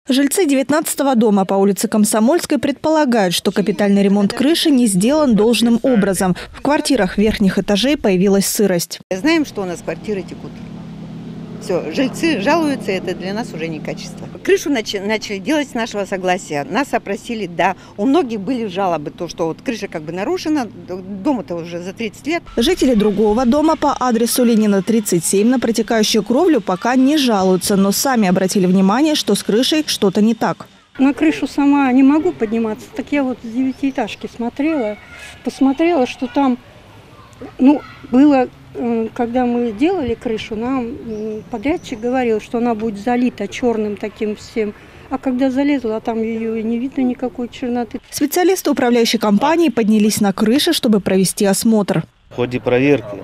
Жильцы 19-го дома по улице Комсомольской предполагают, что капитальный ремонт крыши не сделан должным образом. В квартирах верхних этажей появилась сырость. Знаем, что у нас квартиры текут. Все, жильцы жалуются, это для нас уже не качество. Крышу начали делать с нашего согласия. Нас опросили, да. У многих были жалобы, то, что вот крыша как бы нарушена, дому-то уже за 30 лет. Жители другого дома по адресу Ленина, 37 на протекающую кровлю пока не жалуются, но сами обратили внимание, что с крышей что-то не так. На крышу сама не могу подниматься, так я вот с 9-этажки посмотрела, что там, было, когда мы делали крышу, нам подрядчик говорил, что она будет залита черным таким всем. А когда залезла, там ее и не видно никакой черноты. Специалисты управляющей компании поднялись на крышу, чтобы провести осмотр. В ходе проверки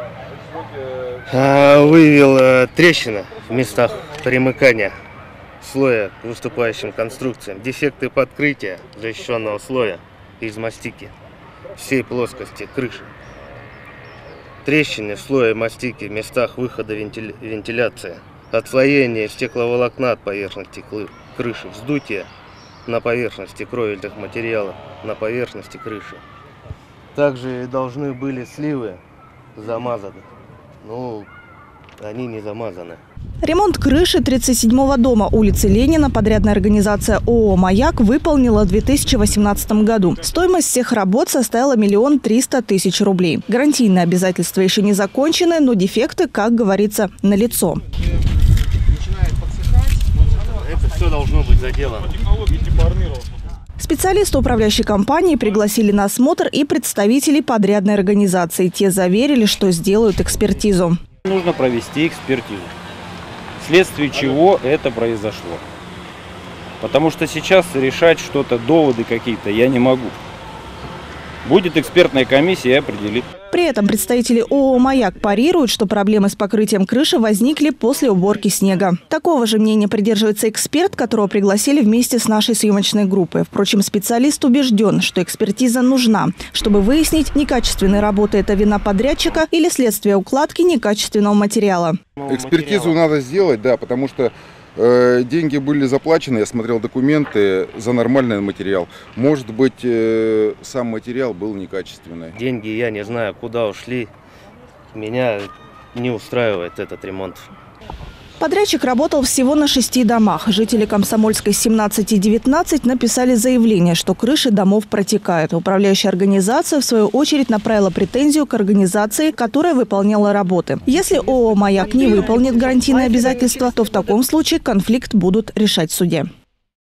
выявил трещины в местах примыкания слоя к выступающим конструкциям, дефекты подкрытия защищенного слоя из мастики всей плоскости крыши. Трещины в слое мастики в местах выхода вентиляции, отслоение стекловолокна от поверхности крыши, вздутие на поверхности кровельных материалов, на поверхности крыши. Также должны были сливы замазаны, но они не замазаны. Ремонт крыши 37-го дома улицы Ленина подрядная организация ООО «Маяк» выполнила в 2018 году. Стоимость всех работ составила 1 300 000 рублей. Гарантийные обязательства еще не закончены, но дефекты, как говорится, налицо. Это все должно быть заделано. Специалисты управляющей компании пригласили на осмотр и представителей подрядной организации. Те заверили, что сделают экспертизу. Нужно провести экспертизу, вследствие чего это произошло. Потому что сейчас решать что-то, доводы какие-то я не могу. Будет экспертная комиссия и определит. При этом представители ООО «Маяк» парируют, что проблемы с покрытием крыши возникли после уборки снега. Такого же мнения придерживается эксперт, которого пригласили вместе с нашей съемочной группой. Впрочем, специалист убежден, что экспертиза нужна, чтобы выяснить, некачественной работы это вина подрядчика или следствие укладки некачественного материала. Экспертизу надо сделать, да, потому что деньги были заплачены, я смотрел документы за нормальный материал. Может быть, сам материал был некачественный. Деньги я не знаю, куда ушли. Меня не устраивает этот ремонт. Подрядчик работал всего на 6 домах. Жители Комсомольской 17 и 19 написали заявление, что крыши домов протекают. Управляющая организация, в свою очередь, направила претензию к организации, которая выполняла работы. Если ООО «Маяк» не выполнит гарантийные обязательства, то в таком случае конфликт будут решать в суде.